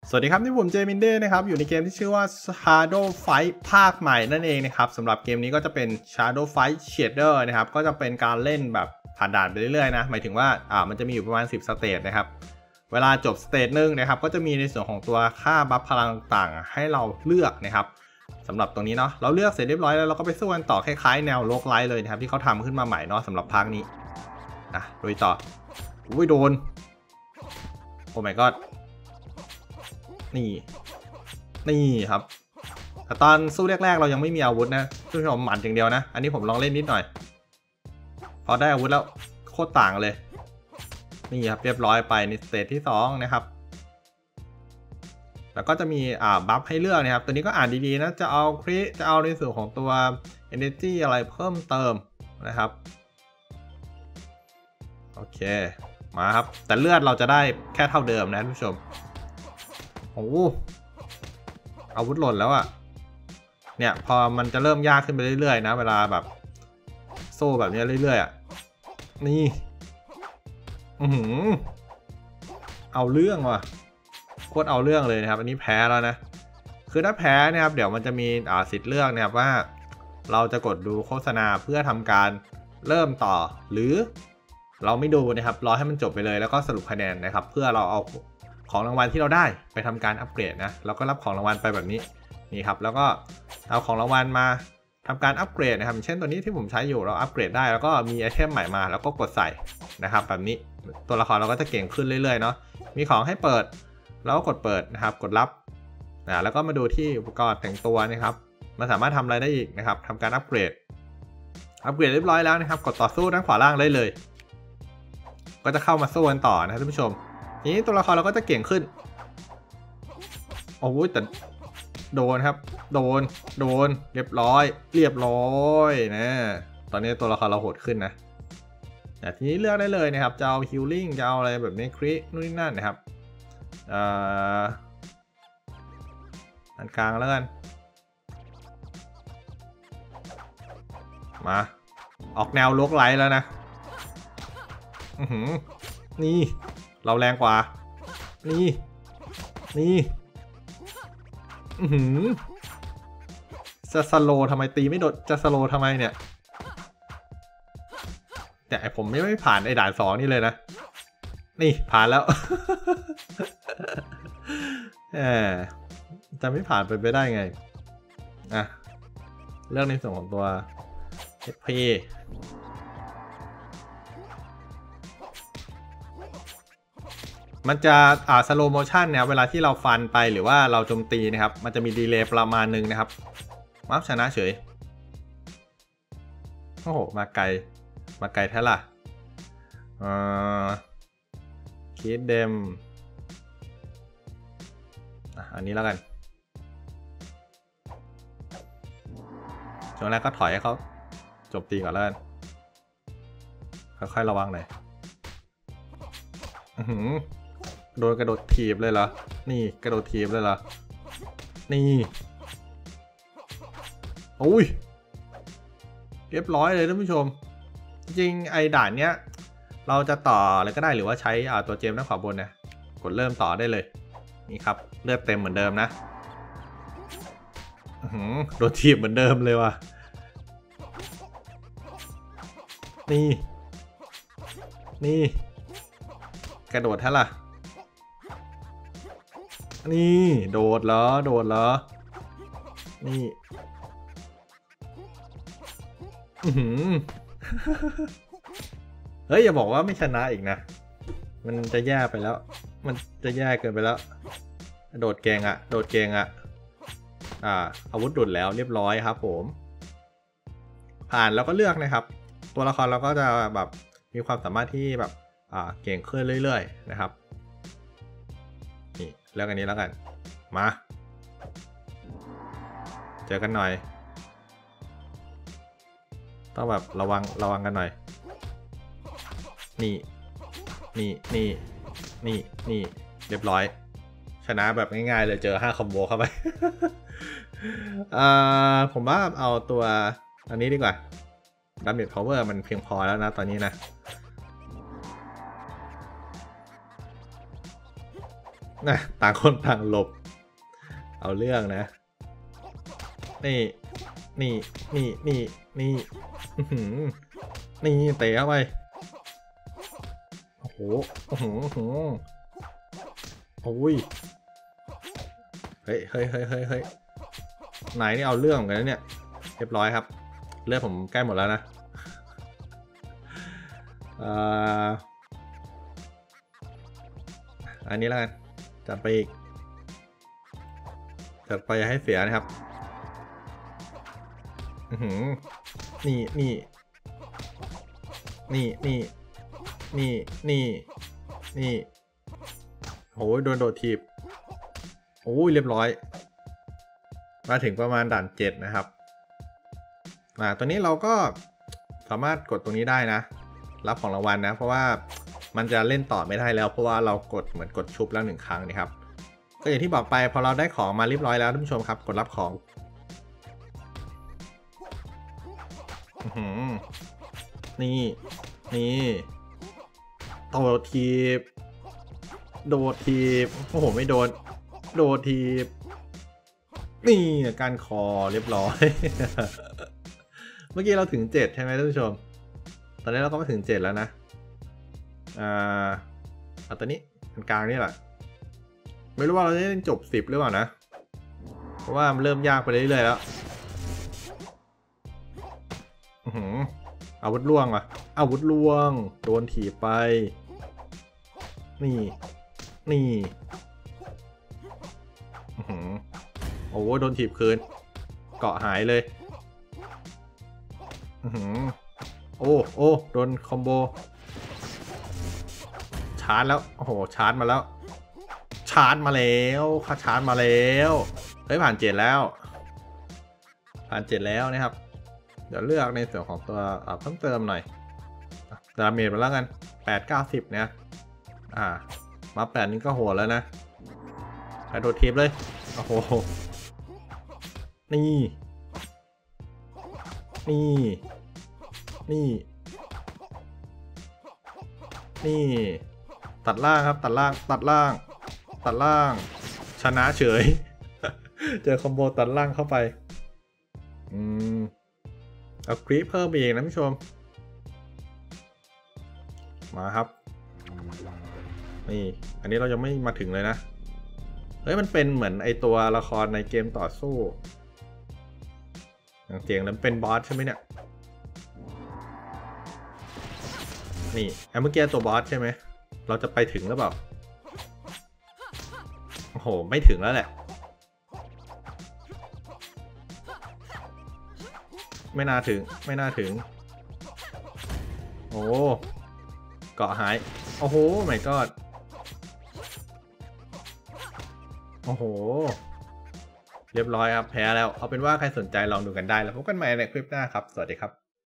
สวัสดีครับที่ผมเจมินเด้นะครับอยู่ในเกมที่ชื่อว่า Shadow Fight ภาคใหม่นั่นเองนะครับสำหรับเกมนี้ก็จะเป็น Shadow Fight Shader นะครับก็จะเป็นการเล่นแบบผ่านด่านไปเรื่อยๆนะหมายถึงว่ามันจะมีอยู่ประมาณ10สเตจนะครับเวลาจบสเตจนึงนะครับก็จะมีในส่วนของตัวค่าบัฟพลังต่างๆให้เราเลือกนะครับสำหรับตรงนี้เนาะเราเลือกเสร็จเรียบร้อยแล้วเราก็ไปสู้กันต่อคล้ายๆแนวโลกไลท์เลยนะครับที่เขาทำขึ้นมาใหม่เนาะสำหรับภาคนี้ลุยต่ออุ้ยโดนโอ้ my godนี่ครับแต่ตอนสู้แรกๆเรายังไม่มีอาวุธนะผู้ชมหมัดอย่างเดียวนะอันนี้ผมลองเล่นนิดหน่อยพอได้อาวุธแล้วโคตรต่างเลยนี่ครับเรียบร้อยไปในสเตจที่2นะครับแล้วก็จะมีบัฟให้เลือกนะครับตัวนี้ก็อ่านดีๆนะจะเอาคริจะเอาในส่วนของตัว energy อะไรเพิ่มเติมนะครับโอเคมาครับแต่เลือดเราจะได้แค่เท่าเดิมนะผู้ชมโอ้อาวุธหล่นแล้วอะเนี่ยพอมันจะเริ่มยากขึ้นไปเรื่อยๆนะเวลาแบบโซ่แบบนี้เรื่อยๆอะนี่เอาเรื่องว่ะโคตรเอาเรื่องเลยนะครับอันนี้แพ้แล้วนะคือถ้าแพ้นะครับเดี๋ยวมันจะมีสิทธิ์เลือกนะครับว่าเราจะกดดูโฆษณาเพื่อทำการเริ่มต่อหรือเราไม่ดูนะครับรอให้มันจบไปเลยแล้วก็สรุปคะแนนนะครับเพื่อเราเอาของรางวัลที่เราได้ไปทำการอัปเกรดนะเราก็รับของรางวัลไปแบบนี้นี่ครับแล้วก็เอาของรางวัลมาทำการอัปเกรดนะครับเช่นตัวนี้ที่ผมใช้อยู่เราอัปเกรดได้แล้วก็มีไอเทมใหม่มาแล้วก็กดใส่นะครับแบบนี้ตัวละครเราก็จะเก่งขึ้นเรื่อยๆเนาะมีของให้เปิดแล้วก็กดเปิดนะครับกดรับแล้วก็มาดูที่อุปกรณ์แต่งตัวนะครับมันสามารถทำอะไรได้อีกนะครับทำการอัปเกรดเรียบร้อยแล้วนะครับกดต่อสู้ด้านขวาล่างได้เลยก็จะเข้ามาสู้กันต่อนะท่านผู้ชมทีนี้ตัวละครเราก็จะเก่งขึ้นโอ้ยแต่โดนครับโดนเรียบร้อยนะตอนนี้ตัวละครเราโหดขึ้นนะทีนี้เลือกได้เลยนะครับจะเอาฮิลลิ่งจะเอาอะไรแบบนี้ครินู่นนี่นั่นนะครับอันกลางแล้วกันมาออกแนวโลกไลท์แล้วนะนี่เราแรงกว่านี่จะสโลทำไมตีไม่โดดจะสโลทำไมเนี่ยแต่ผมไม่ผ่านไอ้ด่าน2นี่เลยนะนี่ผ่านแล้ว จะไม่ผ่านไปได้ไงเรื่องในส่วนของตัว HP มันจะสโลโมชันเนี่ยเวลาที่เราฟันไปหรือว่าเราโจมตีนะครับมันจะมีดีเลย์ประมาณนึงนะครับมัฟชนะเฉยโอ้โหมาไกลแท้ล่ะคิดเดมอันนี้แล้วกันช่วงแรกก็ถอยให้เขาจบตีก่อนแล้วกันค่อยๆระวังหน่อยโดนกระโดดถีบเลยเหรอนี่กระโดดถีบเลยเหรอนี่โอ้ยเรียบร้อยเลยท่านผู้ชมจริงไอ้ด่านเนี้ยเราจะต่ออะไรก็ได้หรือว่าใช้ตัวเจมด้านขวาบนนะกดเริ่มต่อได้เลยนี่ครับเลือดเต็มเหมือนเดิมนะโดนถีบเหมือนเดิมเลยว่ะนี่กระโดดแท้ล่ะนี่โดดเหรอนี่เฮ้ยอย่าบอกว่าไม่ชนะอีกนะมันจะแย่ไปแล้วมันจะแย่เกินไปแล้วโดดเก่งอะอาวุธดุดแล้วเรียบร้อยครับผมผ่านแล้วก็เลือกนะครับตัวละครเราก็จะแบบมีความสามารถที่แบบเก่งขึ้นเรื่อยๆนะครับนี่เลือกอันนี้แล้วกันมาเจอกันหน่อยต้องแบบระวังกันหน่อยนี่เรียบร้อยชนะแบบง่ายๆเลยเจอ5คอมโบเข้าไป ผมว่าเอาตัวอันนี้ดีกว่าDamage Power มันเพียงพอแล้วนะตอนนี้นะนะต่างคนต่างหลบเอาเรื่องนะนี่นี่นี่นี่นี่นี่เตะเข้าไปโอ้โหโอ้โหโอ้ยเฮ้ยเฮ้ยเฮ้ยเฮ้ยเฮ้ยไหนนี่เอาเรื่องเหมือนกันนะเนี่ยเรียบร้อยครับเลือดผมใกล้หมดแล้วนะอันนี้แล้วกันจัดไปอีกจัดไปอย่าให้เสียนะครับนี่นี่นี่นี่นี่นี่นี่โอ้ยโดนโดดทีบโอ้ยเรียบร้อยมาถึงประมาณด่าน7นะครับตัวนี้เราก็สามารถกดตรงนี้ได้นะรับของรางวัลนะเพราะว่ามันจะเล่นต่อไม่ได้แล้วเพราะว่าเรากดเหมือนกดชุบแล้ว1 ครั้งนี่ครับก็อย่างที่บอกไปพอเราได้ของมาเรียบร้อยแล้วท่านผู้ชมครับกดรับของนี่นี่โดดทีบโดดทีบโอ้โหไม่โดนโดดทีบนี่การคอเรียบร้อย เมื่อกี้เราถึง7ใช่ไหมท่านผู้ชมตอนนี้เราก็มาถึง7แล้วนะเอาตัวนี้อันกลางนี่แหละไม่รู้ว่าเราจะได้จบ10หรือเปล่านะเพราะว่ามันเริ่มยากไปเรื่อยๆแล้วอาวุธล่วงว่ะอาวุธล่วงโดนถีบไปนี่นี่โอ้โดนถีบคืนเกาะหายเลยโอ้โอ้โดนคอมโบชาร์จแล้วโอ้โหชาร์จมาแล้วชาร์จมาแล้วค่าชาร์จมาแล้วเฮ้ยผ่าน7แล้วผ่าน7แล้วนะครับเดี๋ยวเลือกในส่วนของตัวเพิ่มเติมหน่อยดาเมจมาแล้วกัน8-90เนี่ยมา8นี่ก็โหดแล้วนะไปโดดทีบเลยโอ้โหนี่นี่นี่นี่ตัดล่างครับตัดล่างตัดล่างตัดล่างชนะเฉย เจอคอมโบตัดล่างเข้าไปเอาคลิปเพิ่มไปเองนะผู้ชมมาครับนี่อันนี้เรายังไม่มาถึงเลยนะเฮ้ยมันเป็นเหมือนไอตัวละครในเกมต่อสู้อย่างเจ๋งแล้วเป็นบอสใช่ไหมเนี่ยนี่เมื่อกี้ตัวบอสใช่ไหมเราจะไปถึงหรือเปล่าโอ้โหไม่ถึงแล้วแหละไม่น่าถึงไม่น่าถึงโอ้เกาะหายโอ้โหmy godโอ้โหเรียบร้อยครับแพ้แล้วเอาเป็นว่าใครสนใจลองดูกันได้แล้วพบกันใหม่ในคลิปหน้าครับสวัสดีครับ